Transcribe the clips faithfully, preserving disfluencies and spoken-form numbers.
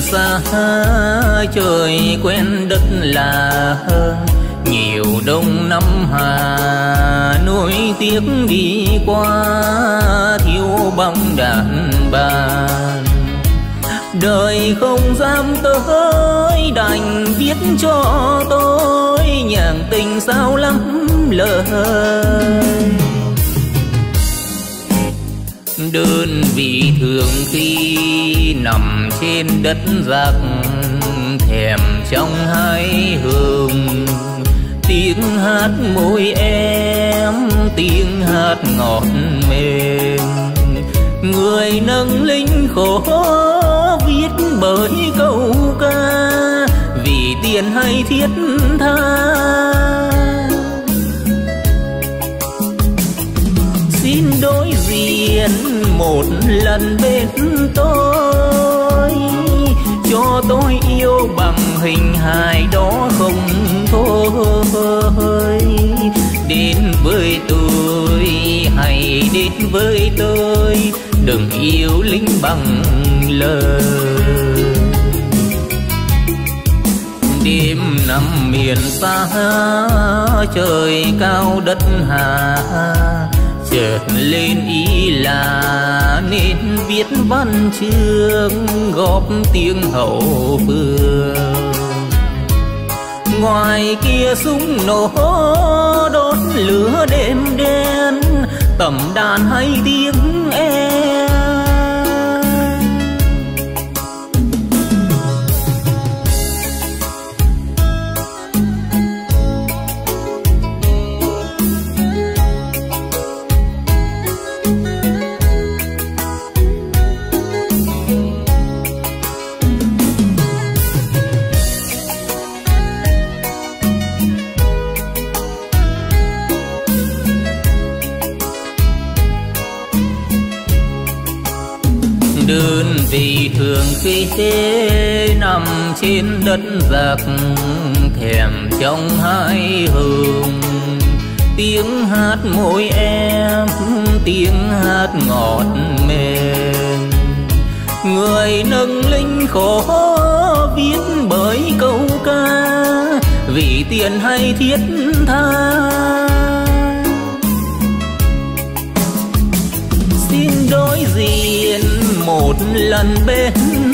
xa trời quen đất là hơn, nhiều đông năm hà nuối tiếc đi qua thiếu bóng đàn bà. Đời không dám tới đành viết cho tôi nhàng tình sao lắm lời. Đơn vị thường khi nằm trên đất giặc, thèm trong hai hương tiếng hát môi em, tiếng hát ngọt mềm. Người nâng linh khổ viết bởi câu ca, vì tiền hay thiết tha. Xin đối diện một lần bên tôi, cho tôi yêu bằng hình hài đó không thôi. Đến với tôi, hãy đến với tôi, đừng yêu lính bằng lời. Đêm nằm miền xa trời cao đất hà, chợt lên ý là nên viết văn chương góp tiếng hậu phương. Ngoài kia súng nổ đốt lửa đêm đen, tầm đàn hay tiếng em. Đơn vị thường khi nằm trên đất giặc, thèm trong hai hương tiếng hát môi em, tiếng hát ngọt mềm. Người nâng linh khổ viết bởi câu ca, vì tiền hay thiết tha. Xin đối diện một lần bên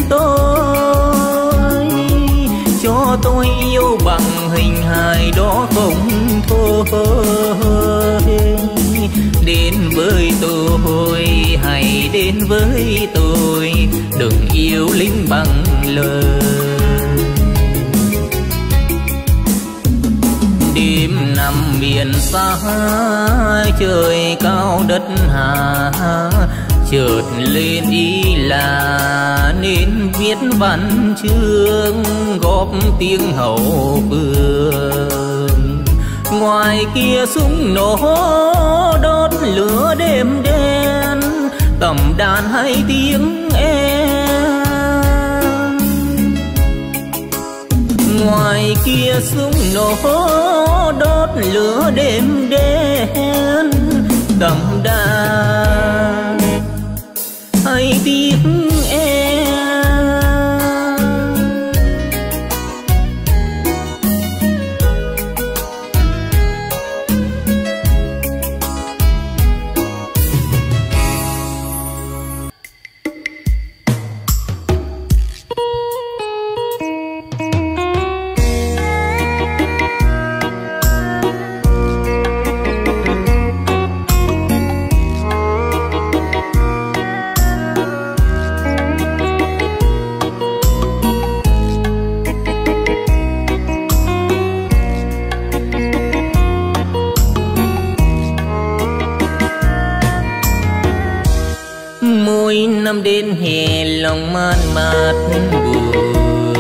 tôi, cho tôi yêu bằng hình hài đó không thôi. Đến với tôi, hãy đến với tôi, đừng yêu lính bằng lời. Đêm nằm miền xa trời cao đất hà, chợt lên ý là nên viết văn chương góp tiếng hậu phương. Ngoài kia súng nổ đốt lửa đêm đen, tầm đàn hay tiếng em. Ngoài kia súng nổ đốt lửa đêm đen, tầm đàn hay tiếng em. Năm đến hè lòng man mát buồn,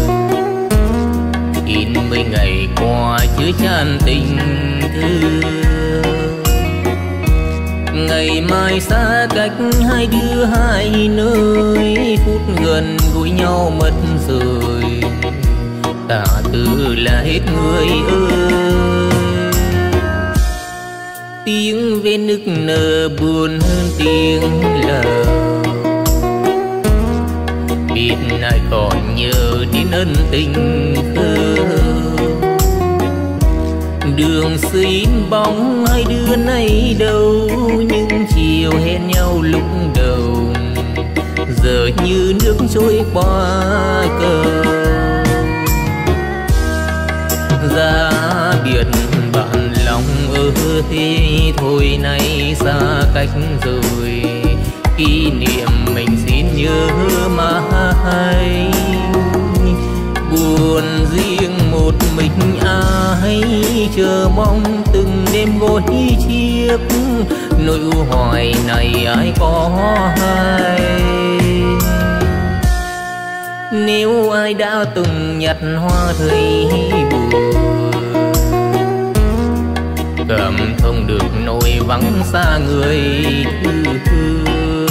in mấy ngày qua chứa chan tình thương. Ngày mai xa cách hai đứa hai nơi, phút gần gũi nhau mất rồi, tả từ là hết người ơi. Tiếng ve nức nở buồn hơn tiếng lầu, biết ai còn nhớ đến ân tình khơ. Đường xin bóng hai đứa này đâu, những chiều hẹn nhau lúc đầu giờ như nước trôi qua cầu. Ra biệt bạn lòng ơi, thôi nay xa cách rồi, kỷ niệm mình xin nhớ mãi. Buồn riêng một mình ai, chờ mong từng đêm gối chiếc, nỗi u hoài này ai có hay. Nếu ai đã từng nhặt hoa thấy buồn, cảm thông được nỗi vắng xa người thương.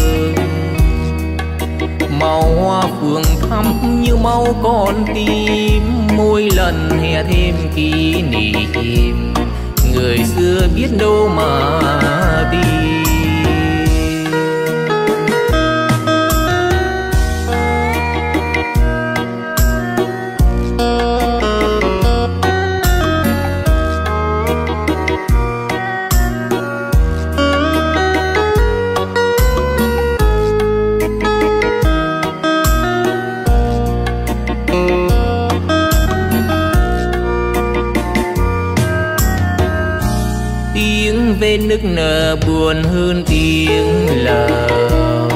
Màu hoa phượng thắm như máu con tim, mỗi lần hè thêm kỷ niệm, người xưa biết đâu mà tìm. Về nức nở buồn hơn tiếng lào,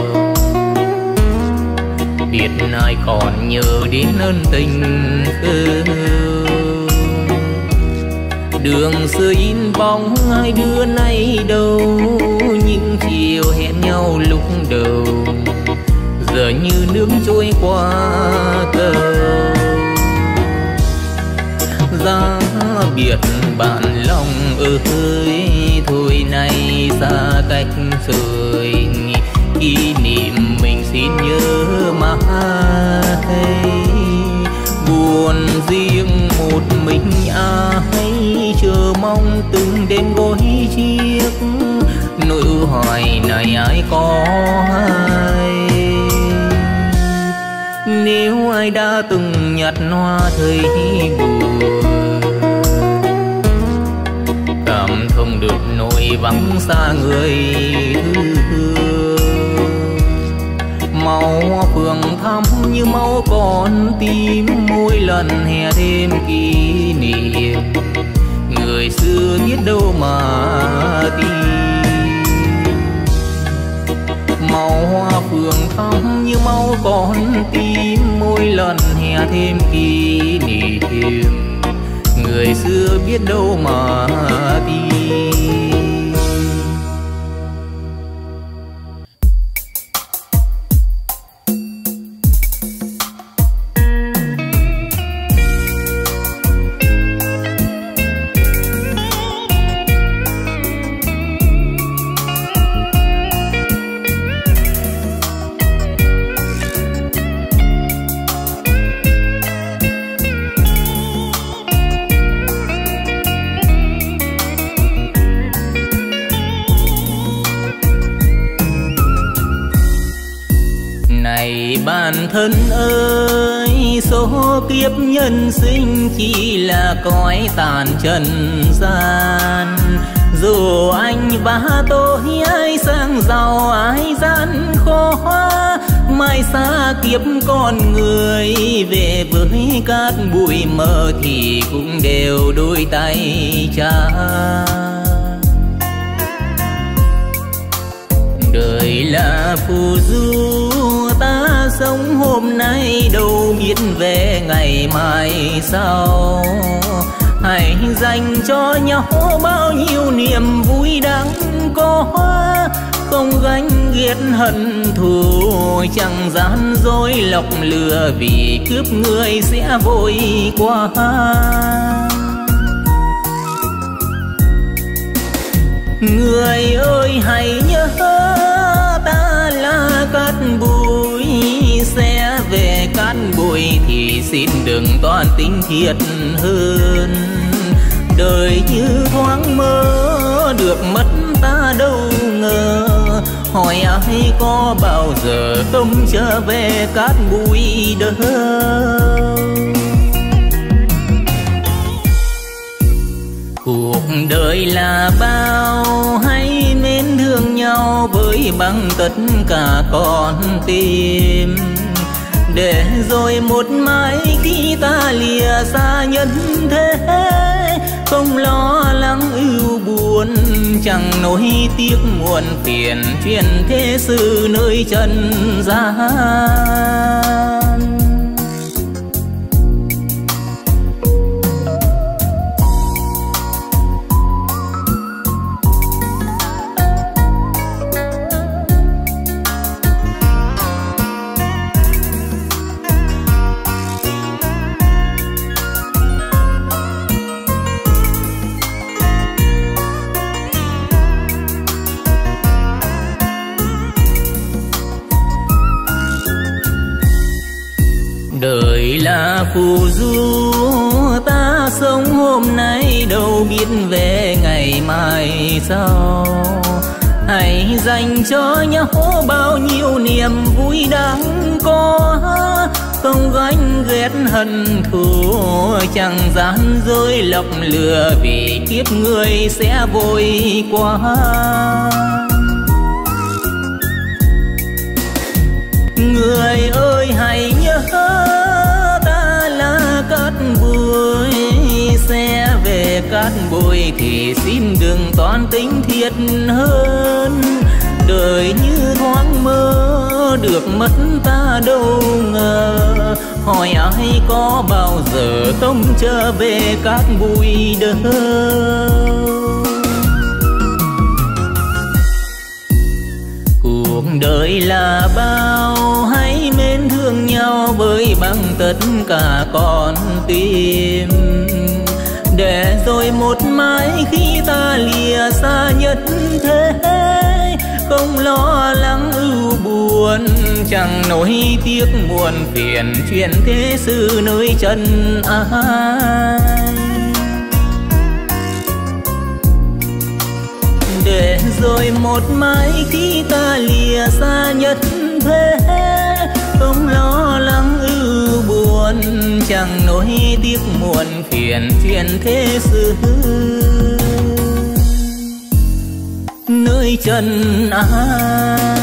biết ai còn nhớ đến ân tình khơ. Đường xưa in bóng hai đứa này đâu, những chiều hẹn nhau lúc đầu giờ như nước trôi qua cầu. Ra biệt bạn lòng ơi, thôi nay xa cách rồi, kỷ niệm mình xin nhớ mãi. Buồn riêng một mình ai, chờ mong từng đêm gối chiếc, nỗi hoài này ai có hay. Nếu ai đã từng nhặt hoa thấy buồn, cảm thông được nỗi vắng xa người thương. Màu hoa phượng thắm như máu con tim, mỗi lần hè thêm kỷ niệm, người xưa biết đâu mà tìm. Màu hoa phượng thắm như máu con tim, mỗi lần hè thêm kỷ niệm, người xưa biết đâu mà tìm. Bản thân ơi, số kiếp nhân sinh chỉ là cõi tàn trần gian. Dù anh và tôi ai sang giàu ai gian khó, mai xa kiếp con người về với cát bụi mờ thì cũng đều đôi tay trắng. Đời là phù du, ta sống hôm nay đâu biết về ngày mai sau. Hãy dành cho nhau bao nhiêu niềm vui đáng có, không ganh ghét hận thù, chẳng gian dối lọc lừa, vì cướp người sẽ vội qua. Người ơi hãy nhớ ta là cát bụi, sẽ về cát bụi thì xin đừng toan tính thiệt hơn. Đời như thoáng mơ được mất ta đâu ngờ. Hỏi ai có bao giờ không trở về cát bụi đâu. Cuộc đời là bao hãy mến thương nhau với bằng tất cả con tim, để rồi một mai khi ta lìa xa nhân thế, không lo lắng ưu buồn, chẳng nỗi tiếc muộn phiền chuyện thế sự nơi trần gian. Đời là phù du ta sống hôm nay đâu biết về ngày mai sau. Hãy dành cho nhau bao nhiêu niềm vui đáng có, không gánh ghét hận thù, chẳng gian dối lọc lừa vì kiếp người sẽ vội qua. Người ơi hãy nhớ ta là cát bụi, sẽ về cát bụi thì xin đừng toan tính thiệt hơn. Đời như thoáng mơ được mất ta đâu ngờ. Hỏi ai có bao giờ không trở về cát bụi đâu. Cuộc đời là bao hãy mến thương nhau với bằng tất cả con tim, để rồi một mai khi ta lìa xa nhất thế, không lo lắng ưu buồn, chẳng nỗi tiếc muộn phiền chuyện thế sự nơi trần ai. Để rồi một mai khi ta lìa xa nhất thế, không lo lắng ưu buồn, chẳng nỗi tiếc muộn phiền chuyện thế sự nơi trần ai.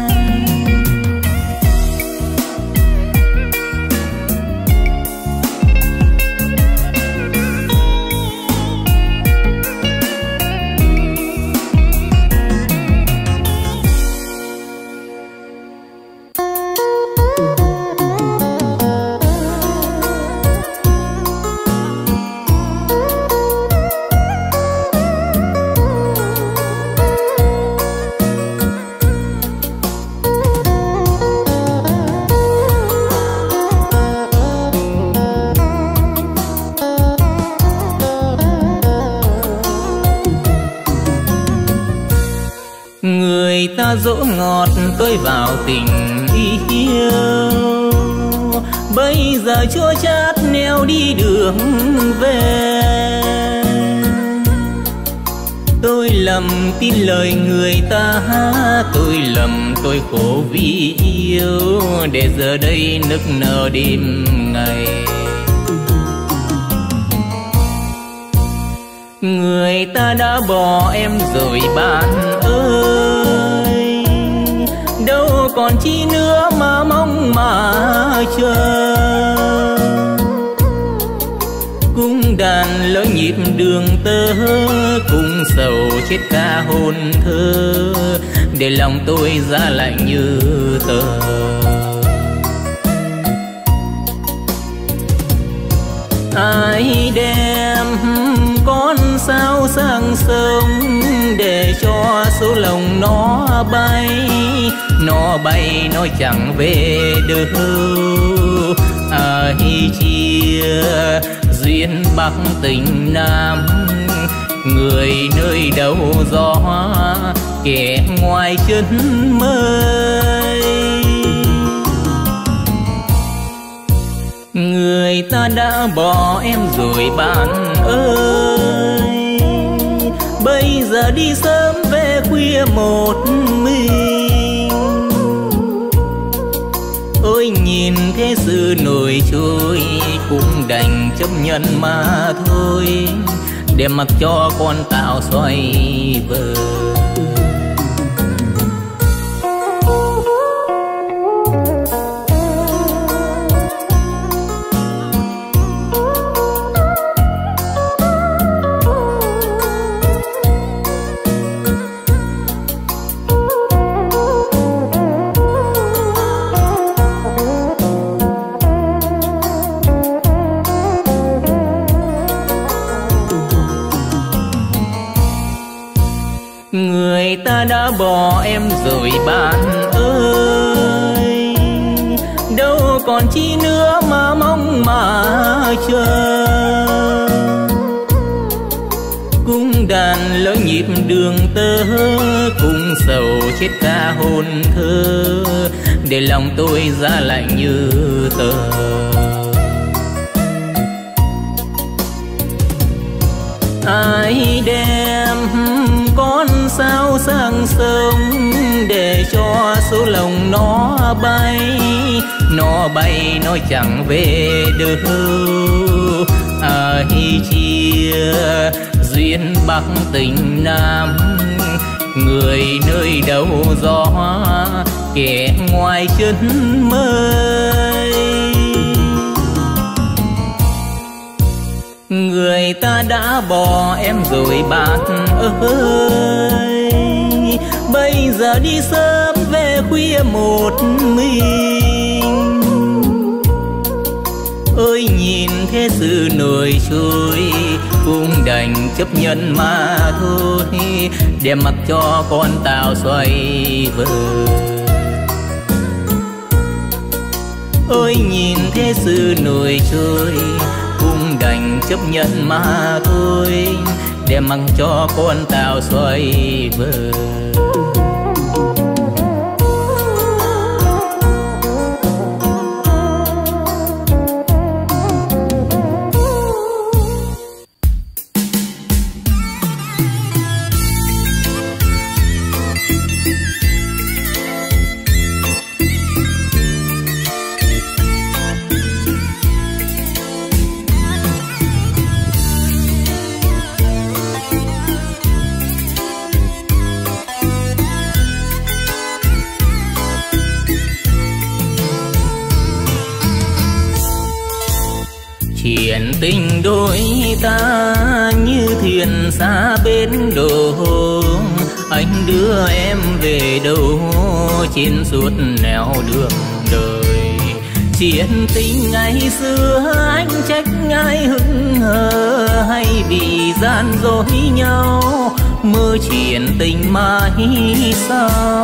Người ta dỗ ngọt tôi vào tình yêu, bây giờ chua chát neo đi đường về. Tôi lầm tin lời người ta, tôi lầm tôi khổ vì yêu, để giờ đây nức nở đêm ngày. Người ta đã bỏ em rồi bạn ơi, đâu còn chi nữa mà mong mà chờ. Cung đàn lỡ nhịp đường tơ, cung sầu chết ca hồn thơ, để lòng tôi giá lạnh như tờ. Ai đem con sao sang sông, để cho số lòng nó bay, nó bay nó chẳng về đâu. Ai chia duyên Bắc tình Nam, người nơi đâu gió kẻ ngoài chân mây. Người ta đã bỏ em rồi bạn ơi, bây giờ đi sớm về khuya một mình. Ôi nhìn thế sự nổi trôi cũng đành chấp nhận mà thôi, để mặc cho con tàu xoay bờ. Người ta đã bỏ em rồi bạn ơi, đâu còn chi nữa mà mong mà chờ. Cung đàn lỡ nhịp đường tơ, cung sầu chết ca hồn thơ, để lòng tôi giá lạnh như tờ. Ai đem con sao sang sông, để cho số lòng nó bay, nó bay nó chẳng về đâu. Ai chia duyên Bắc tình Nam, người nơi đầu gió, kẻ ngoài chân mây. Người ta đã bỏ em rồi bạn ơi, bây giờ đi sớm về khuya một mình. Ôi nhìn thế sự nổi trôi cũng đành chấp nhận mà thôi, để mặc cho con tàu xoay bờ. Ôi nhìn thế sự nổi trôi cũng đành chấp nhận mà thôi, để mặc cho con tàu xoay bờ. Chuyện tình đôi ta như thuyền xa bến đò, anh đưa em về đâu trên suốt nẻo đường đời. Chuyện tình ngày xưa anh trách ai hững hờ, hay vì gian dối nhau mơ chuyện tình mãi sau.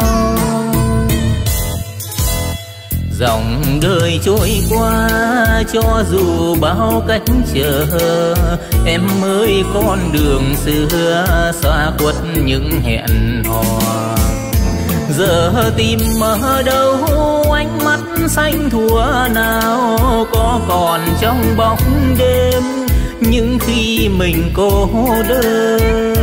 Dòng đời trôi qua cho dù bao cách chờ, em mới con đường xưa xa khuất những hẹn hò. Giờ tìm ở đâu ánh mắt xanh thua nào, có còn trong bóng đêm những khi mình cô đơn.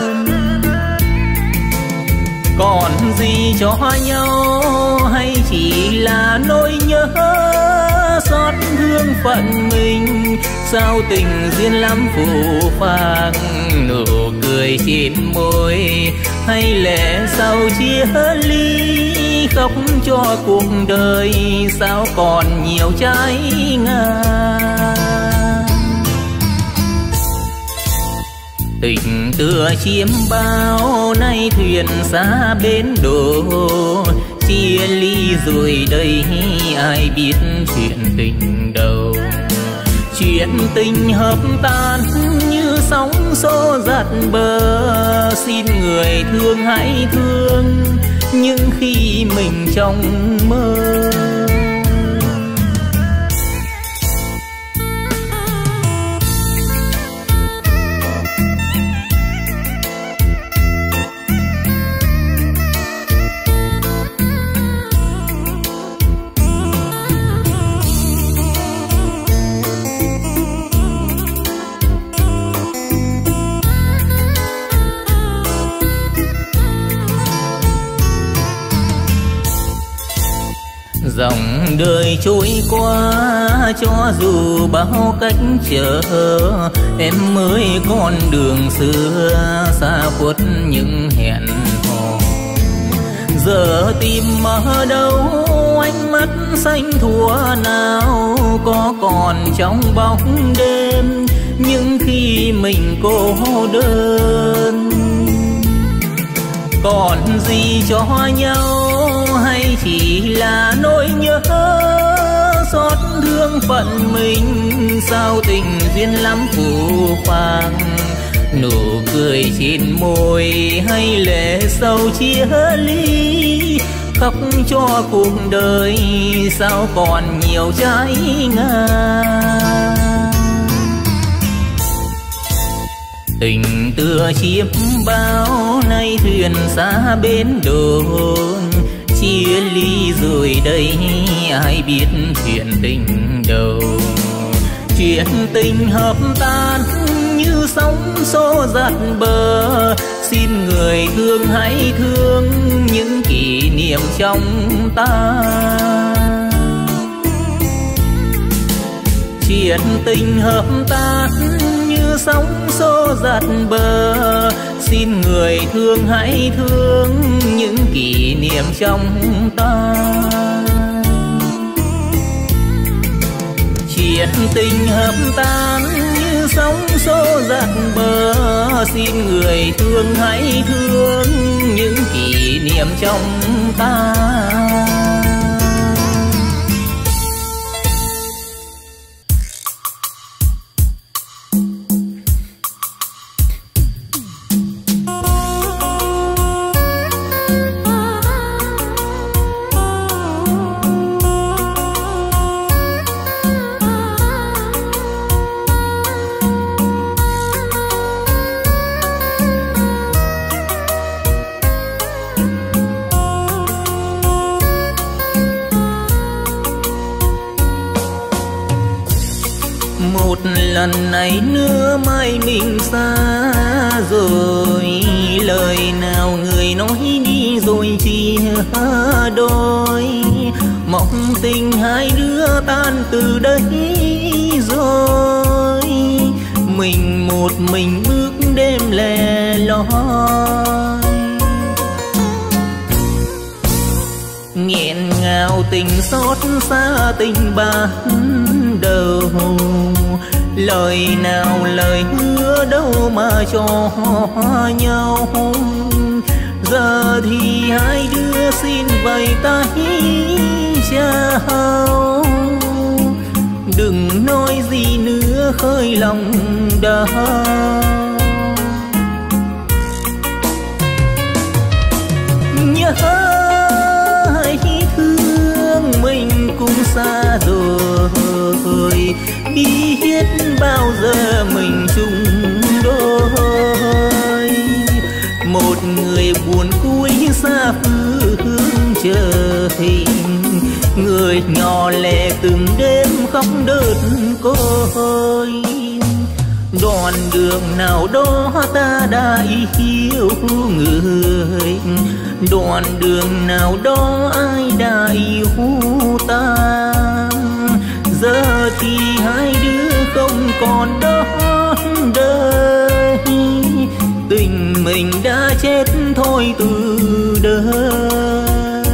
Còn gì cho nhau hay chỉ là nỗi nhớ xót thương phận mình, sao tình duyên lắm phù phàng nụ cười trên môi, hay lẽ sau chia ly khóc cho cuộc đời sao còn nhiều trái ngang. Tình tựa chiếm bao nay thuyền xa bến đò, chia ly rồi đây ai biết chuyện tình đâu. Chuyện tình hợp tan như sóng xô dạt bờ, xin người thương hãy thương những khi mình trong mơ. đời trôi qua cho dù bao cách trở, em mới con đường xưa xa khuất những hẹn hò. Giờ tìm ở đâu ánh mắt xanh thua nào, có còn trong bóng đêm những khi mình cô đơn. Còn gì cho nhau hay chỉ là nỗi nhớ xót thương phận mình, sao tình duyên lắm phù phàng. Nụ cười trên môi hay lệ sâu chia ly, khóc cho cuộc đời sao còn nhiều trái ngang. Tình tựa chiếc bao nay thuyền xa bến đồn, chia ly rồi đây ai biết chuyện tình đầu. Chuyện tình hợp tan như sóng xô dạt bờ, xin người thương hãy thương những kỷ niệm trong ta. Chuyện tình hợp tan như sóng xô dạt bờ, xin người thương hãy thương những kỷ niệm trong ta. Chuyện tình hợp tan như sóng xô dạt bờ, xin người thương hãy thương những kỷ niệm trong ta. Lần này nữa mai mình xa rồi, lời nào người nói đi rồi chia đôi. Mong tình hai đứa tan từ đây rồi, mình một mình bước đêm lẻ loi. Nghẹn ngào tình xót xa tình ban đầu, lời nào lời hứa đâu mà cho nhau. Giờ thì hai đứa xin vẫy tay chào, đừng nói gì nữa khơi lòng đau. Nhớ hãy thương mình cũng xa rồi, biết bao giờ mình chung đôi. Một người buồn cuối xa phương trời, người nhỏ lẻ từng đêm khóc đơn côi. Đoạn đường nào đó ta đã yêu người, đoạn đường nào đó ai đã yêu ta. Giờ thì hai đứa không còn đó đời, tình mình đã chết thôi từ đời.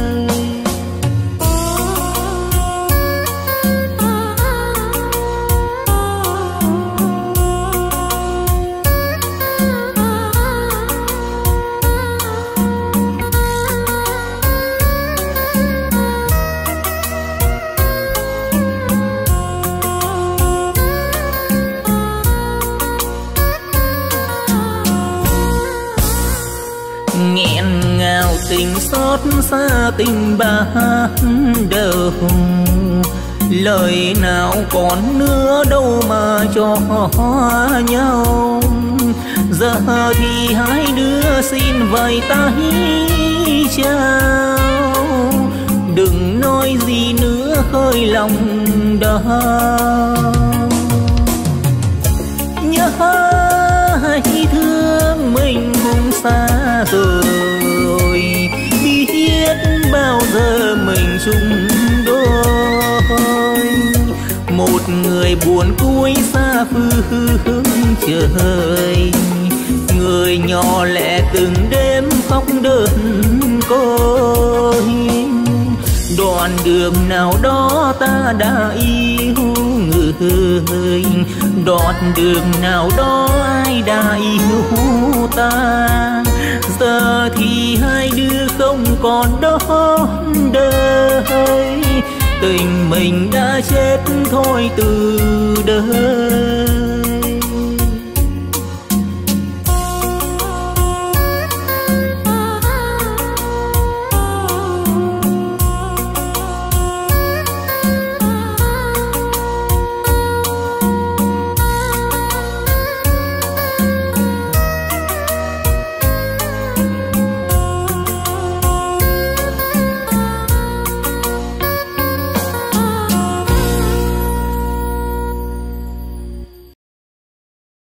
Tình xót xa tình ban đầu, lời nào còn nữa đâu mà cho nhau. Giờ thì hai đứa xin vẫy tay chào, đừng nói gì nữa khơi lòng đau. Nhớ hãy thương mình cũng xa rồi, biết bao giờ mình chung đôi. một người buồn cuối xa phương trời. Người nhỏ lẻ từng đêm khóc đơn côi. Đoạn đường nào đó ta đã yêu người, đoạn đường nào đó ai đã yêu ta. Giờ thì hai đứa không còn đó đời, tình mình đã chết thôi từ đời.